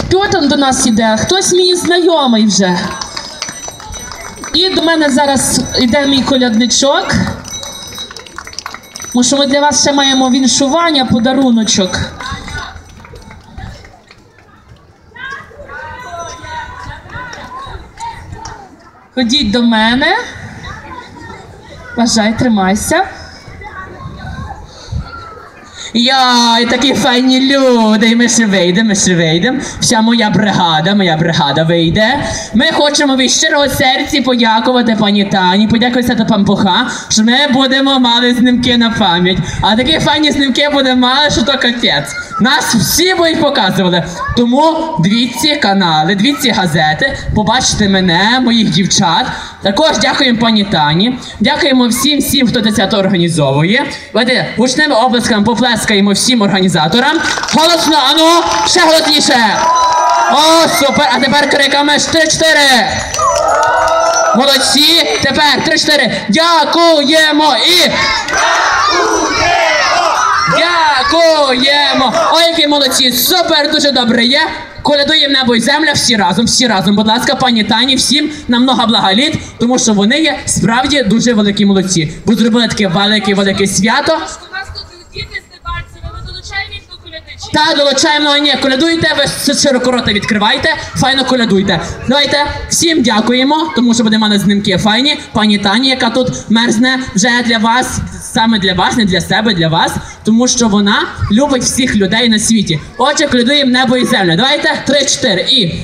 Хто там до нас іде? Хтось мій знайомий вже. І до мене зараз іде мій колядничок. Тому що ми для вас ще маємо віншування, подаруночок. Ходіть до мене. Бажай, тримайся. Йой, такі файні люди, ми ще вийдемо. Вся моя бригада вийде. Ми хочемо від щирого серця подякувати пані Тані, подякувати Свято Пампуха, що ми будемо мали знімки на пам'ять. А такі файні знімки будемо мали, що то капець. Нас всі будуть показували. Тому дивіться канали, дивіться газети, побачите мене, моїх дівчат. Також дякуємо пані Тані, дякуємо всім, хто це свято організовує. Давайте гучними оплесками поплескаємо всім організаторам. Голосно, ану, ще голосніше. О, супер, а тепер криками 3-4. Молодці, тепер 3-4. Дякуємо і... Дякуємо! Ой, які молодці! Супер, дуже добре є! Колядуємо небо і земля всі разом. Будь ласка, пані Тані, всім на много благоліт, тому що вони є справді дуже великі молодці. Бо зробили таке велике свято. У нас тут діти з Дебальцева, ми долучаємо їх до колядичів. Та, долучаємо, ні, колядуйте, ви широко рота відкривайте, файно колядуйте. Давайте, всім дякуємо, тому що будемо мати знімки файні. Пані Тані, яка тут мерзне вже для вас, саме для вас, не для себе, для вас, тому що вона любить всіх людей на світі. Отже, колядуємо небо і землю. Давайте 3-4 і...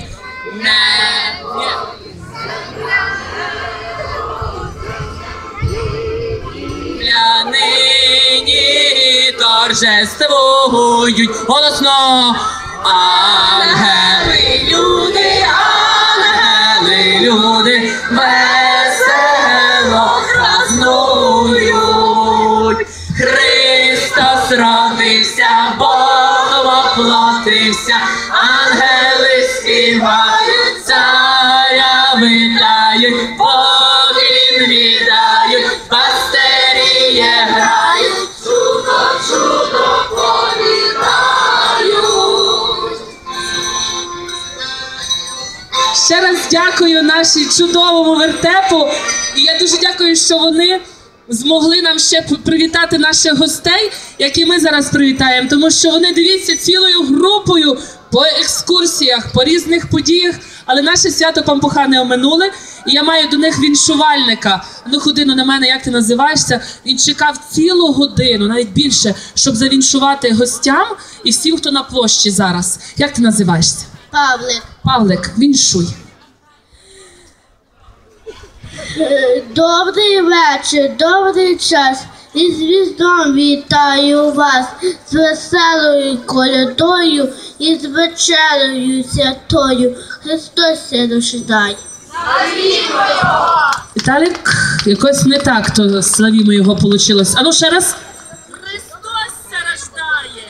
Нині торжествують голосно ангели, люди, весело празнують. Христос родився, Бог воплотився, ангели співають, царя вітають, поклін віддають, пастирі грають, чудо повідають. Ще раз дякую нашій чудовому вертепу. І я дуже дякую, що вони змогли нам ще привітати наших гостей, які ми зараз привітаємо. Тому що вони, дивіться, цілою групою по екскурсіях, по різних подіях. Але наше свято Пампуха не оминули. І я маю до них віншувальника. Ну, ходи на мене, як ти називаєшся? Він чекав цілу годину, навіть більше, щоб завіншувати гостям і всім, хто на площі зараз. Як ти називаєшся? Павлик. Павлик, віншуй. Добрий вечір, добрий час. І з Різдвом вітаю вас, з веселою колядою і з вечерею святою. Христос ся рождає. Віталік, якось не так то славімо його вийшло. А ну ще раз. Христос ся рождає.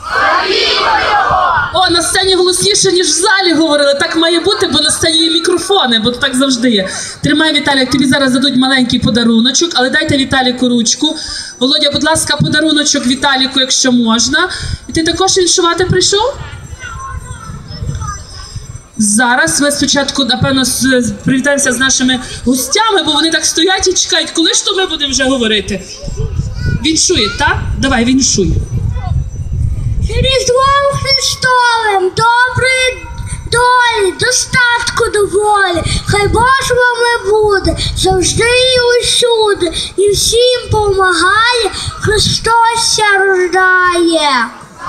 О, на сцені голосніше, ніж в залі говорили. Так має бути, бо на сцені є мікрофони, бо так завжди є. Тримай, Віталік, тобі зараз дадуть маленький подаруночок, але дайте Віталіку ручку. Володя, будь ласка, подаруночок Віталіку, якщо можна. І ти також віншувати прийшов? Зараз ми спочатку, напевно, привітаємося з нашими гостями, бо вони так стоять і чекають, коли ж то ми будемо вже говорити. Віншує, так? Давай, віншуй. Різдвом Христовим, доброї долі, достатку доволі, хай Боже вам буде завжди і усюди, і всім помагає, Христос ся рождає.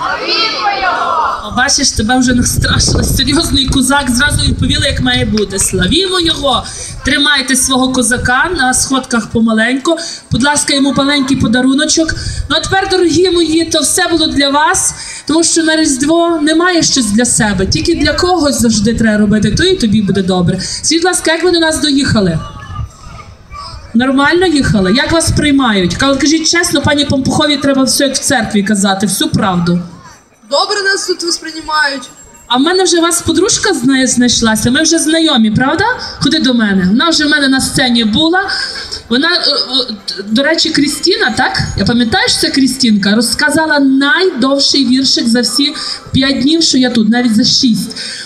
О, бачиш, тебе вже настрашили, серйозний козак, зразу відповіли, як має бути. Славімо його! Тримайте свого козака на сходках помаленьку. Будь ласка, йому маленький подаруночок. Ну а тепер, дорогі мої, то все було для вас, тому що на Різдво немає щось для себе. Тільки для когось завжди треба робити, то і тобі буде добре. Скажіть, будь ласка, як ви до нас доїхали? Нормально їхали? Як вас приймають? Кажіть чесно, пані Пампухові треба все як в церкві казати, всю правду. Добре нас тут восприймають. А в мене вже вас подружка знайшлася, ми вже знайомі, правда? Ходи до мене. Вона вже в мене на сцені була. Вона, до речі, Крістіна, так? Я пам'ятаю, що це Крістінка, розказала найдовший віршик за всі 5 днів, що я тут, навіть за 6.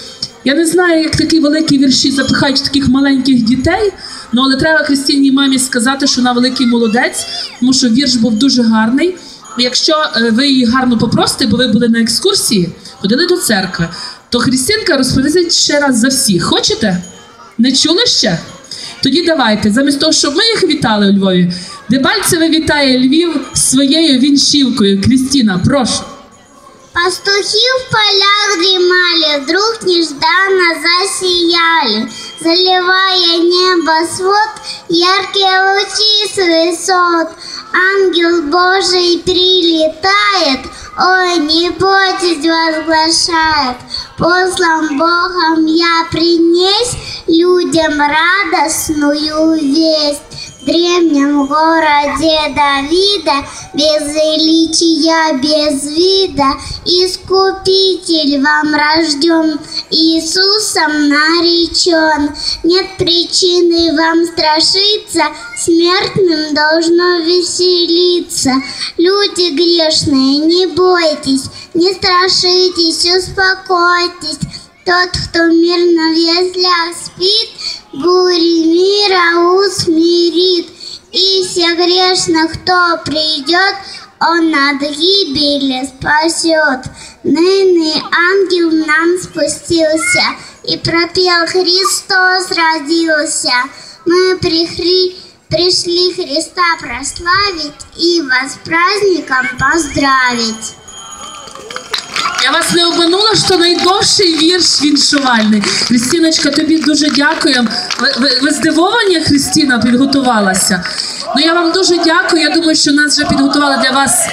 Я не знаю, як такі великі вірші запихають таких маленьких дітей, але треба Христиній мамі сказати, що вона великий молодець, тому що вірш був дуже гарний. Якщо ви її гарно попросите, бо ви були на екскурсії, ходили до церкви, то Христинка розповідає ще раз за всіх. Хочете? Не чули ще? Тоді давайте, замість того, щоб ми їх вітали у Львові, Дебальцеве вітає Львів своєю віншівкою. Крістіна, прошу. Пастухи в полях дремали, вдруг нежданно засияли, заливая небосвод, яркие лучи с высот. Ангел Божий прилетает, ой, непотизь возглашает. Послан Богом я принес людям радостную весть. В древнем городе Давида, без величия, без вида, Искупитель вам рожден, Иисусом наречен. Нет причины вам страшиться, смертным должно веселиться. Люди грешные, не бойтесь, не страшитесь, успокойтесь. Тот, кто мирно в яслях спит, бури мира усмирит. И всех грешных, кто придет, он от гибели спасет. Ныне ангел нам спустился, и пропел: Христос родился. Мы пришли Христа прославить и вас с праздником поздравить. Я вас не обманула, що найдовший вірш віншувальний. Христиночка, тобі дуже дякую. Ви здивовані, Христина, підготувалася? Ну, я вам дуже дякую. Я думаю, що нас вже підготували для вас.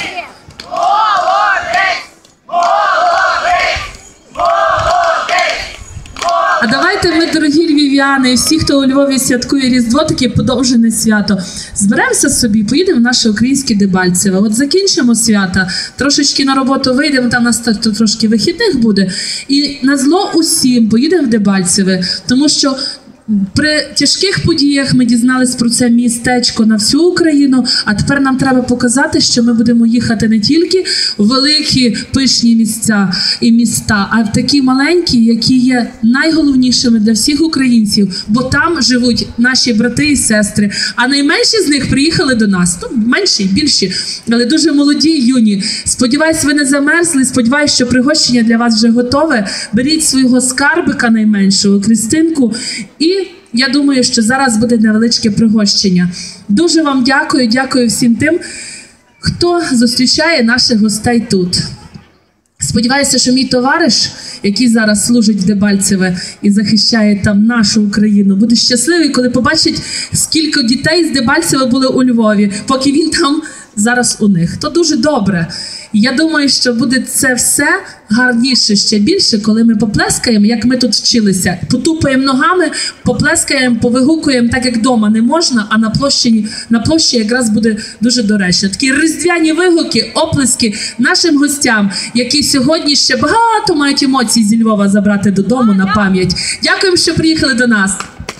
А давайте ми, дорогі львів'яни, і всі, хто у Львові святкує Різдво, таке подовжене свято, зберемося собі, поїдемо в наше українське Дебальцеве. От закінчимо свята, трошечки на роботу вийдемо, там у нас трошки вихідних буде, і назло усім поїдемо в Дебальцеве, тому що при тяжких подіях ми дізнались про це містечко на всю Україну, а тепер нам треба показати, що ми будемо їхати не тільки в великі пишні місця і міста, а в такі маленькі, які є найголовнішими для всіх українців, бо там живуть наші брати і сестри, а найменші з них приїхали до нас. Ну, менші, більші, але дуже молоді і юні. Сподіваюсь, ви не замерзли, сподіваюсь, що пригощення для вас вже готове. Беріть свого скарбика найменшого, Христинку, і я думаю, що зараз буде невеличке пригощення. Дуже вам дякую, дякую всім тим, хто зустрічає наших гостей тут. Сподіваюся, що мій товариш, який зараз служить в Дебальцеве і захищає там нашу Україну, буде щасливий, коли побачить, скільки дітей з Дебальцеве були у Львові, поки він там зараз у них. То дуже добре. Я думаю, що буде це все гарніше, ще більше, коли ми поплескаємо, як ми тут вчилися. Потупаємо ногами, поплескаємо, повигукуємо, так як вдома не можна, а на площі якраз буде дуже доречно. Такі різдвяні вигуки, оплески нашим гостям, які сьогодні ще багато мають емоцій зі Львова забрати додому на пам'ять. Дякуємо, що приїхали до нас.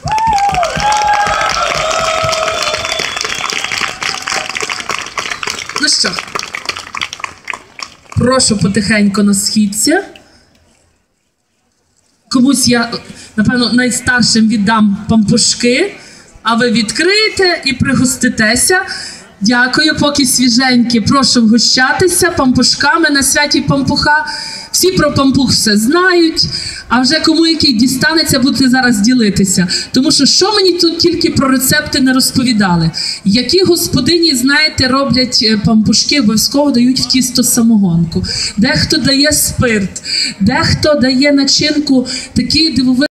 Ну що, прошу потихеньку на східця. Комусь я, напевно, найстаршим віддам пампушки, а ви відкриєте і пригоститеся. Дякую, поки свіженькі. Прошу вгощатися пампушками на святі пампуха. Всі про пампух все знають, а вже кому який дістанеться, будете зараз ділитися. Тому що мені тут тільки про рецепти не розповідали. Які господині, знаєте, роблять пампушки, обов'язково дають в тісто самогонку. Дехто дає спирт, дехто дає начинку такі дивовижні.